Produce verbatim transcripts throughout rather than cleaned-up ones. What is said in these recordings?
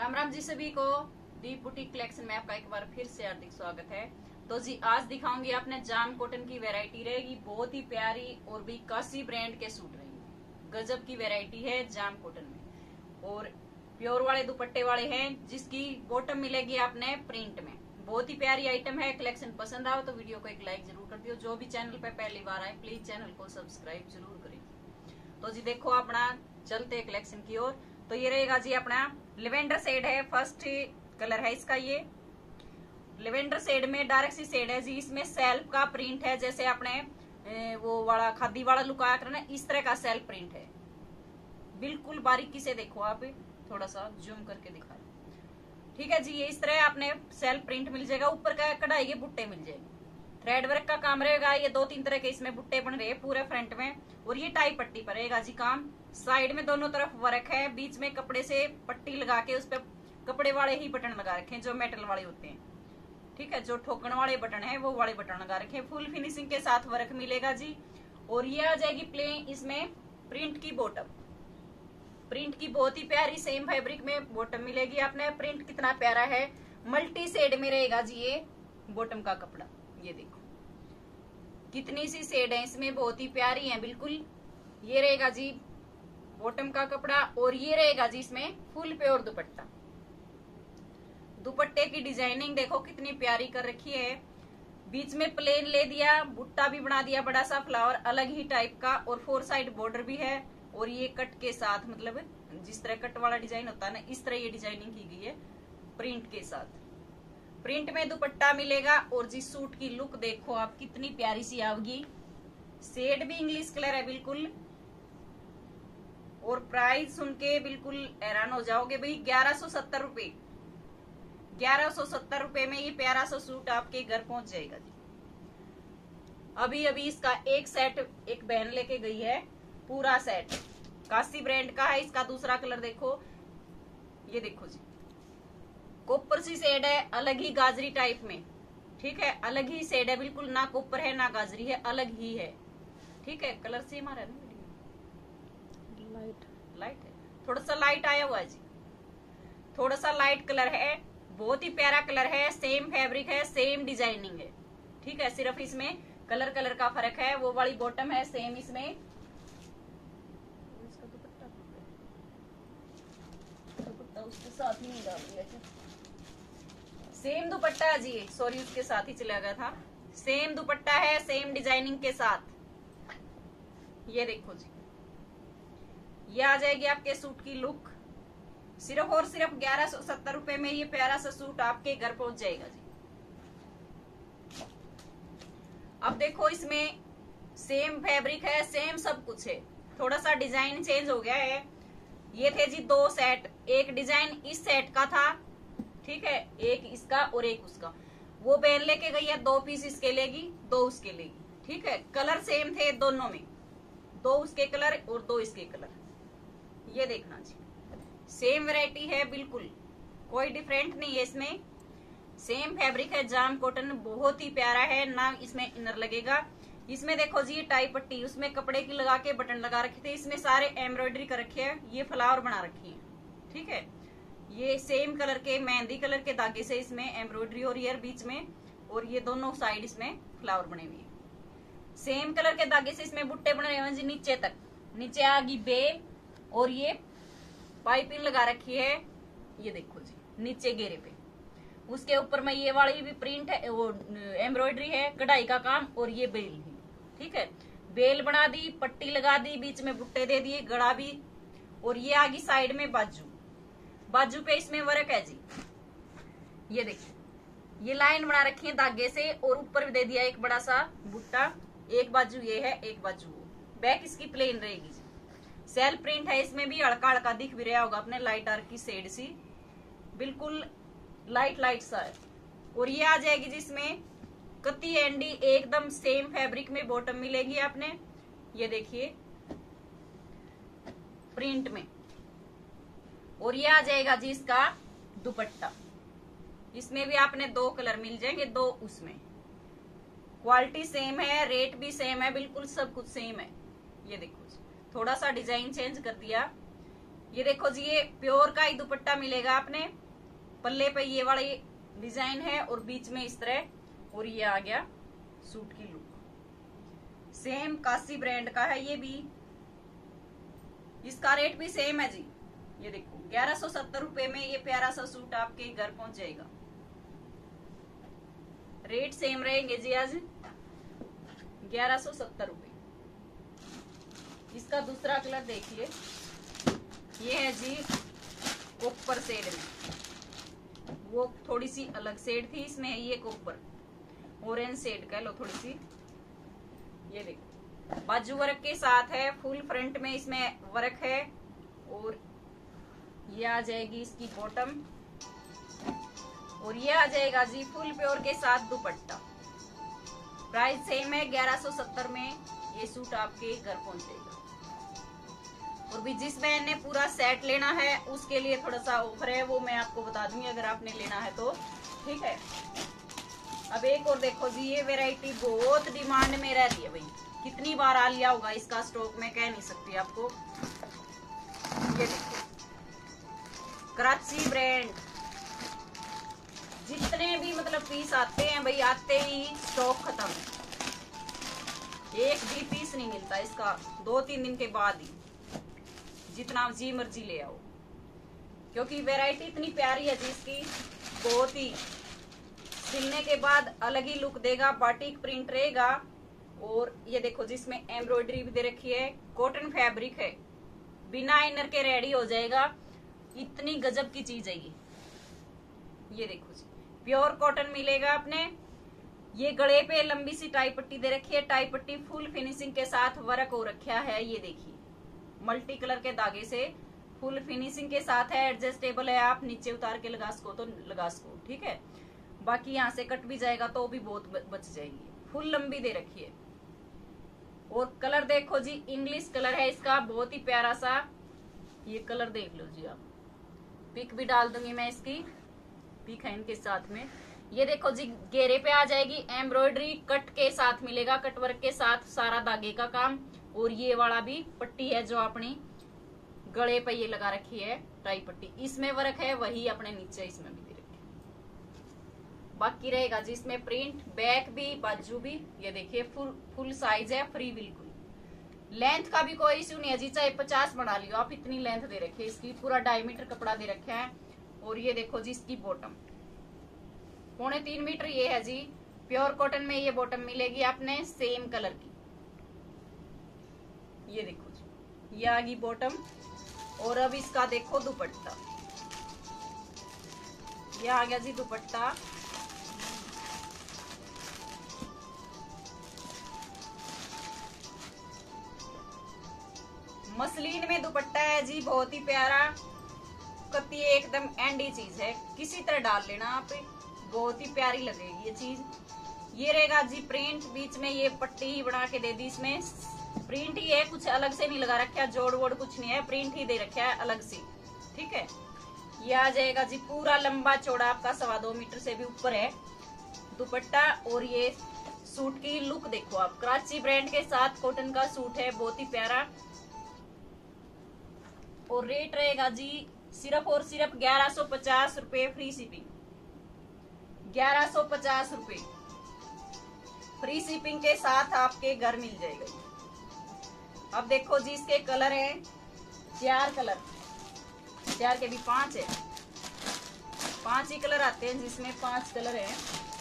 राम राम जी सभी को। दीप boutique collection में आपका एक बार फिर से हार्दिक स्वागत है। तो जी आज दिखाऊंगी आपने जाम कॉटन की वैरायटी रहेगी, बहुत ही प्यारी और भी काशी ब्रांड के सूट रहेंगे। गजब की वैरायटी है जाम कॉटन में और प्योर वाले दुपट्टे वाले हैं, जिसकी बॉटम मिलेगी आपने प्रिंट में। बहुत ही प्यारी आइटम है। कलेक्शन पसंद आओ तो वीडियो को एक लाइक जरूर कर दियो। जो भी चैनल पे पहली बार आए प्लीज चैनल को सब्सक्राइब जरूर करें। तो जी देखो अपना चलते कलेक्शन की ओर। तो ये रहेगा जी अपना लेवेंडर शेड है, फर्स्ट कलर है इसका। ये लेवेंडर शेड में डार्क सी शेड है जी। इसमें सेल्फ का प्रिंट है, जैसे आपने वो वाला खादी वाला लुक आया करना, इस तरह का सेल्फ प्रिंट है। बिल्कुल बारीकी से देखो, आप थोड़ा सा जूम करके दिखा, ठीक है जी। ये इस तरह आपने सेल्फ प्रिंट मिल जाएगा। ऊपर का कढ़ाई के बुट्टे मिल जाएंगे, थ्रेड वर्क का काम रहेगा। ये दो तीन तरह के इसमें बुट्टे बन रहे हैं पूरे फ्रंट में, और ये टाई पट्टी पर रहेगा जी काम। साइड में दोनों तरफ वर्क है, बीच में कपड़े से पट्टी लगा के उस पर कपड़े वाले ही बटन लगा रखे हैं जो मेटल वाले होते हैं, ठीक है। जो ठोकन वाले बटन है वो वाले बटन लगा रखे हैं। फुल फिनिशिंग के साथ वर्क मिलेगा जी। और ये आ जाएगी प्लेन इसमें प्रिंट की बॉटम। प्रिंट की बहुत ही प्यारी सेम फैब्रिक में बॉटम मिलेगी आपने। प्रिंट कितना प्यारा है, मल्टी शेड में रहेगा जी ये बॉटम का कपड़ा। ये देखो कितनी सी शेड है इसमें, बहुत ही प्यारी है बिल्कुल। ये रहेगा जी बॉटम का कपड़ा और ये रहेगा जी इसमें फुल प्योर दुपट्टा। दुपट्टे की डिजाइनिंग देखो कितनी प्यारी कर रखी है। बीच में प्लेन ले दिया, बुट्टा भी बना दिया बड़ा सा फ्लावर अलग ही टाइप का, और फोर साइड बॉर्डर भी है। और ये कट के साथ, मतलब जिस तरह कट वाला डिजाइन होता है ना, इस तरह ये डिजाइनिंग की गई है प्रिंट के साथ। प्रिंट में दुपट्टा मिलेगा। और जी सूट की लुक देखो आप कितनी प्यारी सी आएगी। शेड भी इंग्लिश कलर है बिल्कुल। और प्राइस सुन के बिल्कुल हैरान हो जाओगे भाई, ग्यारह सौ सत्तर रुपए ग्यारह सौ सत्तर रुपए में ये प्यारा सा सूट आपके घर पहुंच जाएगा जी। अभी अभी इसका एक सेट एक बहन लेके गई है, पूरा सेट काशी ब्रांड का है। इसका दूसरा कलर देखो, ये देखो जी कॉपर सी शेड है, अलग ही गाजरी टाइप में, ठीक है। अलग ही शेड है बिल्कुल, ना कॉपर है ना गाजरी है, अलग ही है, ठीक है। कलर सेम आ रहा है ना, लाइट लाइट है, थोड़ा सा लाइट आया हुआ है जी, थोड़ा सा लाइट कलर है। बहुत ही प्यारा कलर है, सेम फैब्रिक है, सेम डिजाइनिंग है, ठीक है। सिर्फ इसमें कलर कलर का फर्क है। वो वाली बॉटम है सेम इसमें। इसका दुपट्टा दुपट्टा उसके साथ ही नहीं डाल दिया क्या? सेम दुपट्टा है जी, सॉरी उसके साथ ही चला गया था। सेम दुपट्टा है, सेम डिजाइनिंग के साथ। ये देखो जी, ये आ जाएगी आपके सूट की लुक। सिर्फ और सिर्फ ग्यारह सौ सत्तर रुपए में ये प्यारा सा सूट आपके घर पहुंच जाएगा जी। अब देखो इसमें सेम फैब्रिक है, सेम सब कुछ है, थोड़ा सा डिजाइन चेंज हो गया है। ये थे जी दो सेट, एक डिजाइन इस सेट का था, ठीक है, एक इसका और एक उसका। वो बहन लेके गई है, दो पीस इसके लेगी, दो उसके लेगी, ठीक है। कलर सेम थे दोनों में, दो उसके कलर और दो इसके कलर। ये देखना जी सेम वैरायटी है बिल्कुल, कोई डिफरेंट नहीं है इसमें। सेम फैब्रिक है, जाम कॉटन बहुत ही प्यारा है ना। इसमें इनर लगेगा। इसमें देखो जी टाई पट्टी उसमें कपड़े की लगा के बटन लगा रखे थे, इसमें सारे एम्ब्रॉयडरी कर रखे हैं। ये फ्लावर बना रखी है, ठीक है। ये सेम कलर के मेहंदी कलर के धागे से इसमें एम्ब्रॉयडरी हो रही है बीच में, और ये दोनों साइड इसमें फ्लावर बने हुए हैं। सेम कलर के धागे से इसमें बुट्टे बने हुए हैं जी नीचे तक। नीचे आ गई बेल और ये पाइपिंग लगा रखी है, ये देखो जी नीचे घेरे पे। उसके ऊपर में ये वाली भी प्रिंट है, वो एम्ब्रॉयडरी है, कढ़ाई का काम, और ये बेल भी, ठीक है। बेल बना दी, पट्टी लगा दी, बीच में बुट्टे दे दिए, गड़ा भी। और ये आ गई साइड में बाजू। बाजू पे इसमें वर्क है जी। ये देखिए ये लाइन बना रखी है धागे से, और ऊपर भी दे दिया एक बड़ा सा बुट्टा। एक बाजू ये है, एक बाजू वो। बैक इसकी प्लेन रहेगी जी। सेल प्रिंट है, इसमें भी हल्का हल्का दिख भी रहा होगा अपने, लाइट डार्क की शेड सी, बिल्कुल लाइट लाइट सा है। और ये आ जाएगी जिसमें कत्ती एंडी एकदम सेम फैब्रिक में बॉटम मिलेगी आपने। ये देखिए प्रिंट में। और ये आ जाएगा जी इसका दुपट्टा। इसमें भी आपने दो कलर मिल जाएंगे, दो उसमें। क्वालिटी सेम है, रेट भी सेम है, बिल्कुल सब कुछ सेम है। ये देखो जी थोड़ा सा डिजाइन चेंज कर दिया। ये देखो जी, ये प्योर का ही दुपट्टा मिलेगा आपने। पल्ले पे ये वाला डिजाइन है और बीच में इस तरह, और ये आ गया सूट की लुक। सेम कासी ब्रांड का है ये भी, इसका रेट भी सेम है जी। ये देखो ग्यारह सौ सत्तर रुपए में ये प्यारा सा सूट आपके घर पहुंच जाएगा। रेट सेम रहेंगे जी आज, ग्यारह सौ सत्तर रुपए। इसका दूसरा कलर देखिए, ये है जी कॉपर शेड में, वो थोड़ी सी अलग शेड थी, इसमें है ये कॉपर ऑरेंज शेड कह लो थोड़ी सी। ये देखो बाजू वर्क के साथ है, फुल फ्रंट में इसमें वर्क है, और ये आ जाएगी इसकी बॉटम, और ये आ जाएगा जी फुल प्योर के साथ दुपट्टा। प्राइस सेम है, ग्यारह सौ सत्तर में ये सूट आपके घर पहुंचेगा। और भी जिस बहन ने पूरा सेट लेना है उसके लिए थोड़ा सा ऑफर है, वो मैं आपको बता दूंगी अगर आपने लेना है तो, ठीक है। अब एक और देखो जी, ये वैरायटी बहुत डिमांड में रह रही है भाई, कितनी बार आ लिया होगा इसका स्टॉक, मैं कह नहीं सकती आपको। ये देखो कराची ब्रांड, जितने भी मतलब पीस आते हैं भाई, आते ही स्टॉक खत्म, एक भी पीस नहीं मिलता इसका, दो तीन दिन के बाद ही जितना जी मर्जी ले आओ, क्योंकि वैरायटी इतनी प्यारी है जी इसकी, बहुत ही सिलने के बाद अलग ही लुक देगा, बाटिक प्रिंट रहेगा। और ये देखो जिसमें एम्ब्रॉयडरी भी दे रखी है, कॉटन फैब्रिक है, बिना इनर के रेडी हो जाएगा, इतनी गजब की चीज है ये। ये देखो जी प्योर कॉटन मिलेगा आपने। ये गले पे लंबी सी टाई पट्टी दे रखी है, टाई पट्टी फुल फिनिशिंग के साथ वर्क हो रखा है, ये देखिए मल्टी कलर के धागे से फुल फिनिशिंग के साथ है, एडजस्टेबल है, आप नीचे उतार के लगा सको तो लगा सको, ठीक है। बाकी यहाँ से कट भी जाएगा तो भी बहुत बच जाएगी, फुल लंबी दे रखी है। और कलर देखो जी, इंग्लिश कलर है इसका, बहुत ही प्यारा सा, ये कलर देख लो जी आप, पिक भी डाल दूंगी मैं इसकी, पिक है इनके साथ में। ये देखो जी घेरे पे आ जाएगी एम्ब्रॉयडरी, कट के साथ मिलेगा, कट वर्क के साथ सारा धागे का काम, और ये वाला भी पट्टी है जो अपनी गले पे ये लगा रखी है टाई पट्टी, इसमें वर्क है, वही अपने नीचे इसमें भी दे रखी है। बाकी रहेगा जी इसमें प्रिंट, बैक भी बाजू भी, ये देखिए फुल फुल साइज है, फ्री बिल्कुल, लेंथ का भी कोई इश्यू नहीं है जी, चाहे पचास बना लियो आप, इतनी लेंथ दे रखी है इसकी, पूरा ढाई मीटर कपड़ा दे रखा है। और ये देखो जी इसकी बॉटम पौने तीन मीटर ये है जी, प्योर कॉटन में ये बॉटम मिलेगी आपने सेम कलर की। ये देखो जी ये आ गई बॉटम, और अब इसका देखो दुपट्टा, ये आ गया जी दुपट्टा। मसलिन में दुपट्टा है जी, बहुत ही प्यारा, कत्ती एकदम एंडी चीज है, किसी तरह डाल लेना आप, बहुत ही प्यारी लगेगी ये चीज। ये रहेगा जी प्रिंट, बीच में ये पट्टी ही बना के दे दी, इसमें प्रिंट ही है, कुछ अलग से नहीं लगा रखा, जोड़ वोड़ कुछ नहीं है, प्रिंट ही दे रखा है अलग से, ठीक है। ये आ जाएगा जी पूरा लंबा चौड़ा आपका, सवा दो मीटर से भी ऊपर है दुपट्टा। और ये सूट की लुक देखो आप, कराची ब्रांड के साथ कॉटन का सूट है, बहुत ही प्यारा। और रेट रहेगा जी सिर्फ और सिर्फ ग्यारह सौ पचास रुपए, फ्री शिपिंग, ग्यारह सौ पचास रुपए फ्री शिपिंग के साथ आपके घर मिल जाएगा। अब देखो जी इसके कलर है चार कलर, चार के भी पांच है, पांच ही कलर आते हैं जिसमें पांच कलर है।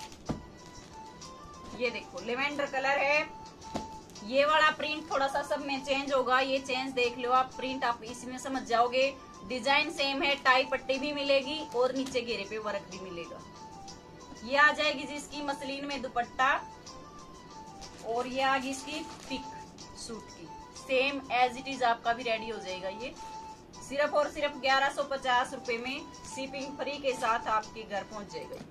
ये देखो लेवेंडर कलर है, ये वाला प्रिंट थोड़ा सा सब में चेंज होगा, ये चेंज देख लो आप, प्रिंट आप इसमें समझ जाओगे। डिजाइन सेम है, टाई पट्टी भी मिलेगी और नीचे घेरे पे वर्क भी मिलेगा। ये आ जाएगी जी इसकी मसलिन में दुपट्टा, और ये आ गई इसकी पिक सूट की, सेम एज इट इज आपका भी रेडी हो जाएगा। ये सिर्फ और सिर्फ ग्यारह सौ पचास रुपए में शिपिंग फ्री के साथ आपके घर पहुंच जाएगा।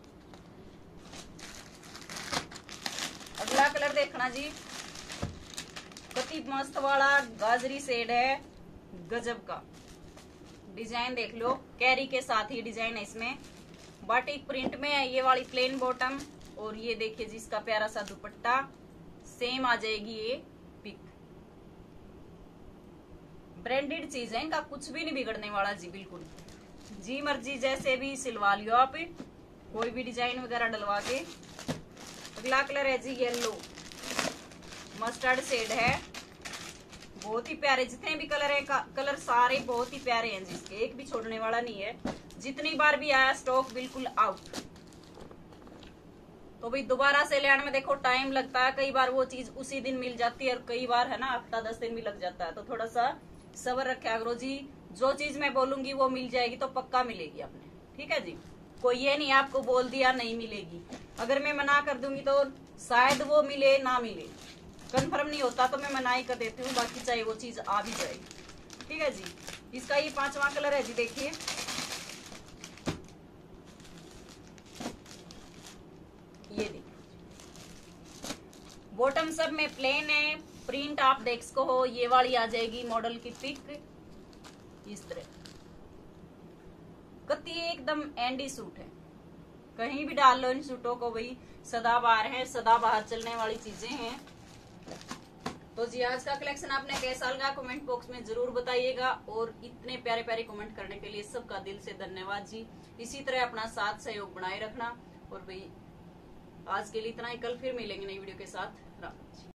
अगला कलर देखना जी, कति मस्त वाला गाजरी शेड है, गजब का डिजाइन देख लो, कैरी के साथ ही डिजाइन है इसमें, बाटिक प्रिंट में है, ये वाली प्लेन बॉटम, और ये देखिए जी इसका प्यारा सा दुपट्टा, सेम आ जाएगी ये पिक, ब्रांडेड चीज है, इनका कुछ भी नहीं बिगड़ने वाला जी, बिल्कुल जी मर्जी जैसे भी सिलवा लियो आप, कोई भी डिजाइन वगैरह डलवा के। अगला कलर है जी येलो, मस्टर्ड शेड है, बहुत ही प्यारे। जितने भी कलर है कलर सारे बहुत ही प्यारे हैं जिसके, एक भी छोड़ने वाला नहीं है। जितनी बार भी आया स्टॉक बिल्कुल आउट। तो भाई दोबारा से ले आने में देखो टाइम लगता है, कई बार वो चीज उसी दिन मिल जाती है और कई बार है ना हफ्ता दस दिन भी लग जाता है। तो थोड़ा सा सब्र रखे करो जी, जो चीज मैं बोलूंगी वो मिल जाएगी तो पक्का मिलेगी आपने, ठीक है जी। कोई ये नहीं आपको बोल दिया नहीं मिलेगी, अगर मैं मना कर दूंगी तो शायद वो मिले ना मिले, कंफर्म नहीं होता तो मैं मना ही कर देती हूँ, बाकी चाहे वो चीज आ भी जाएगी, ठीक है जी। इसका ये पांचवा कलर है जी, देखिए ये देखिए, बॉटम सब में प्लेन है, प्रिंट आप देख सको हो, ये वाली आ जाएगी मॉडल की पिक इस तरह। कति एकदम एंडी सूट है, कहीं भी डाल लो इन सूटों को, भाई सदाबहार है, सदाबहार चलने वाली चीजें हैं। तो जी आज का कलेक्शन आपने कैसा लगा कमेंट बॉक्स में जरूर बताइएगा, और इतने प्यारे प्यारे कमेंट करने के लिए सबका दिल से धन्यवाद जी। इसी तरह अपना साथ सहयोग बनाए रखना, और भाई आज के लिए इतना ही, कल फिर मिलेंगे नई वीडियो के साथ। राम जी।